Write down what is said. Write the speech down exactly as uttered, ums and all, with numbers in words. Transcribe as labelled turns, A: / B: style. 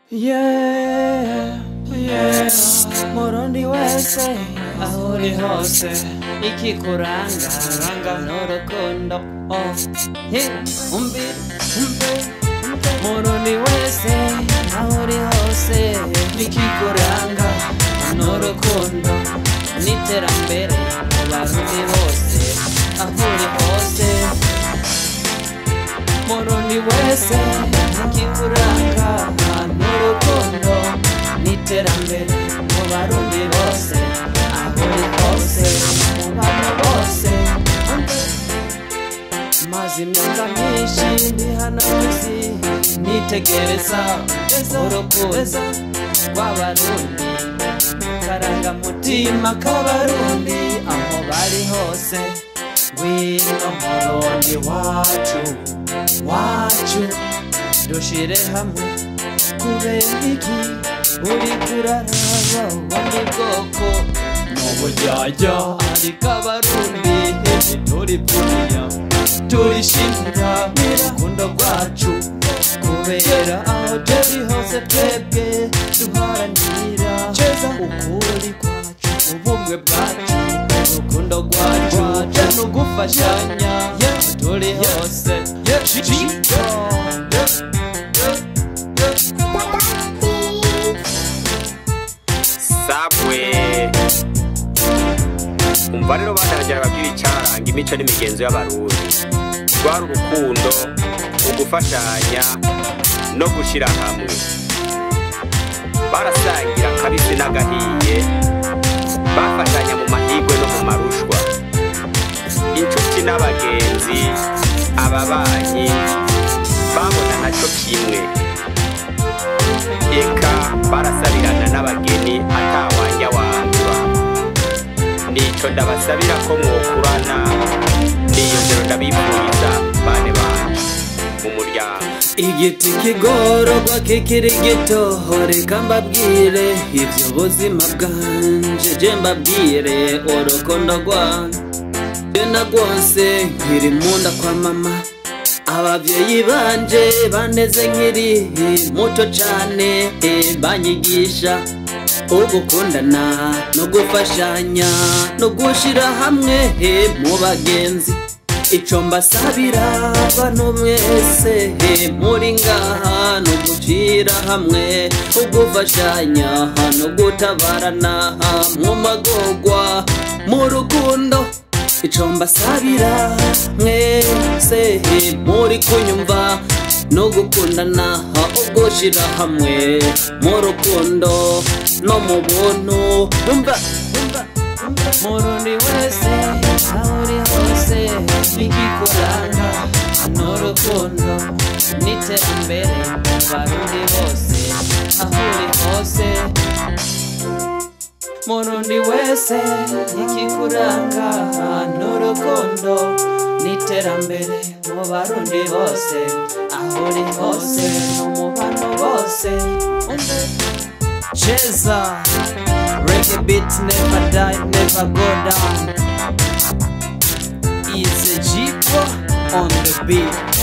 A: Yeah, yeah, Murundi wese aho uri hose ikikuranga ranga n'urukundo. Oh, hey, umbi, umbi, Murundi wese aho uri hose ikikuranga n'urukundo n'iterambere abarundi bose aho uri hose. Murundi wese ikikuranga n'urukundo n'iterambere mu barundi bose aho uri hose mu bantu bose. Maze imyaka myinshi ndi hano kw'isi nitegereza urukundo rw'abarundi, karanga mutima k'abarundi aho bari hose. Ngwino Murundi wacu wacu dushire hamwe kubera iki uri kuraraba ubundi bwoko mu buryarya, ariko abarundi turi pfunya turishimira urukundo rwacu kubera aho turi hose twebwe duharanira ukuri kwacu ubumwe bwacu urukundo rwacu no gufashanya turi hose. G.pro
B: Sabwe umva rero banagira babwira icaranga imico n'imigenzo y'abarundi, rwari urukundo ugufashanya no gushira hamwe, barasangira kabisi n'agahiye, bafatanya mu mahigwe no mu marushwa, inshuti n'abagenzi ababanyi babona ntaco kimwe, eka barasabirana n'abageni atawanja wandura. Nico ndabasabira ko mwokurana, niyo ndero ndabifuriza bane banje mu muryango.
A: Igiti kigororwa kikiri gito, reka mbabwire ivyo buzima bwanje, je mbabwire urukundo rwanje genda rwose nkiri munda kwa mama. Abavyeyi banje baneze nkiri muto cane, banyigisha ugukundana no gufashanya no gushira hamwe mu bagenzi. Ico mbasabira abantu mwese muri ngaha no gushira hamwe ugufashanya no gutabarana mu magorwa mu rukundo. Ico mbasabira mwese muri kunyumva no gukundana ugushira hamwe mu rukundo no mu buntu. Umva umva Murundi wese aho uri hose ikikuranga n'urukundo n'iterambere mu barundi bose aho uri hose. Murundi wese ikikuranga n'urukundo n'iterambere mu barundi bose aho uri hose no mu bantu bose. Cheza reggae beats never die, never go down. It's a G.pro on the beat.